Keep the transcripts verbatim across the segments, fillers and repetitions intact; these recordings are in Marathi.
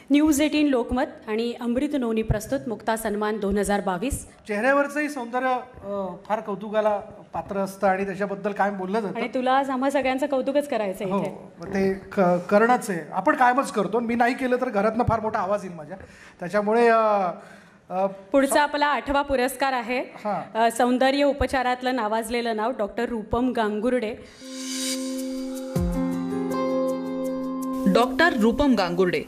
न्यूज एटीन लोकमत आणि अमृत नोनी प्रस्तुत मुक्ता सन्मान दोन हजार बावीस. चेहऱ्यावरचंही सौंदर्य अ, फार कौतुकाला पात्र असतं आणि त्याच्याबद्दल काय बोललं जातं. आणि तुला आज आम्हा सगळ्यांचं कौतुकच करायचं आहे हो, इथे. मग ते क- करणंच आहे. आपण कायमच करतो. मी नाही केलं तर घरातनं फार मोठा आवाज येईल माझ्या. त्याच्यामुळे अ, अ, पुढचा आपला आठवा पुरस्कार आहे. हां. अ, सौंदर्य उपचारातलं नावाजलेलं नाव डॉक्टर रूपम गांगुर्डे. डॉक्टर रूपम गांगुर्डे,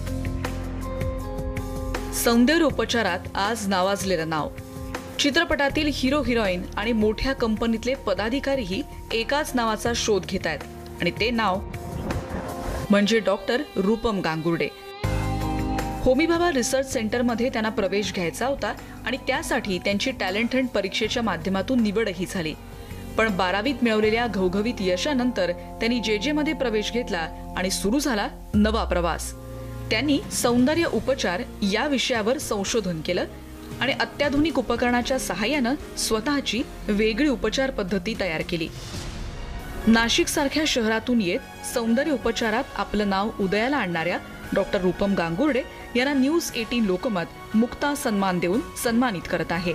सौंदर्य उपचारात आज नावाजलेलं नाव. चित्रपटातील हिरो हिरोईन आणि मोठ्या कंपनीतले पदाधिकारीही एकाच नावाचा शोध घेत आहेत आणि ते नाव म्हणजे डॉक्टर रूपम गांगुर्डे. होमी भाभा रिसर्च सेंटरमध्ये त्यांना प्रवेश घ्यायचा होता आणि त्यासाठी त्यांची टॅलेंट हंट परीक्षेच्या माध्यमातून निवडही झाली. पण बारावीत मिळवलेल्या घवघवीत यशानंतर त्यांनी जे जे मध्ये प्रवेश घेतला आणि सुरू झाला नवा प्रवास. त्यांनी सौंदर्य उपचार या विषयावर संशोधन केलं आणि अत्याधुनिक उपकरणाच्या सहाय्यानं स्वतःची वेगळी उपचार पद्धती तयार केली. नाशिक सारख्या शहरातून येत सौंदर्य उपचारात आपलं नाव उदयाला आणणाऱ्या डॉक्टर रूपम गांगुर्डे यांना न्यूज एटीन लोकमत मुक्ता सन्मान देऊन सन्मानित करत आहे.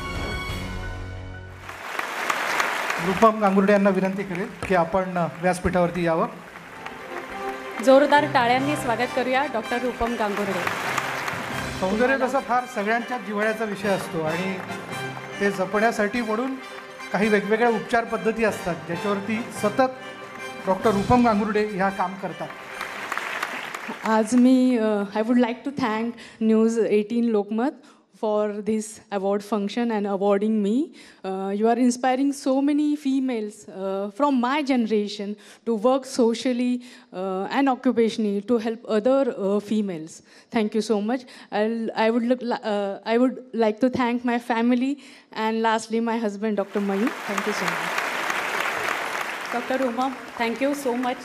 रूपम गांगुर्डे यांना विनंती करेल की आपण अ, व्यासपीठावरती यावं. जोरदार टाळ्यांनी स्वागत करूया डॉक्टर रूपम गांगुर्डे. सौंदर्य तसा फार सगळ्यांच्या जिव्हाळ्याचा विषय असतो आणि ते जपण्यासाठी म्हणून काही वेगवेगळ्या उपचार पद्धती असतात ज्याच्यावरती सतत डॉक्टर रूपम गांगुर्डे ह्या काम करतात. आज मी I would like to thank news eighteen Lokmat for this award function and awarding me. Uh, you are inspiring so many females uh, from my generation to work socially uh, and occupationally to help other uh, females. Thank you so much. I'll, I would look, li- uh, I would like to thank my family and lastly my husband, Doctor Mayur. Thank you so much. Doctor Roopam, thank you so much.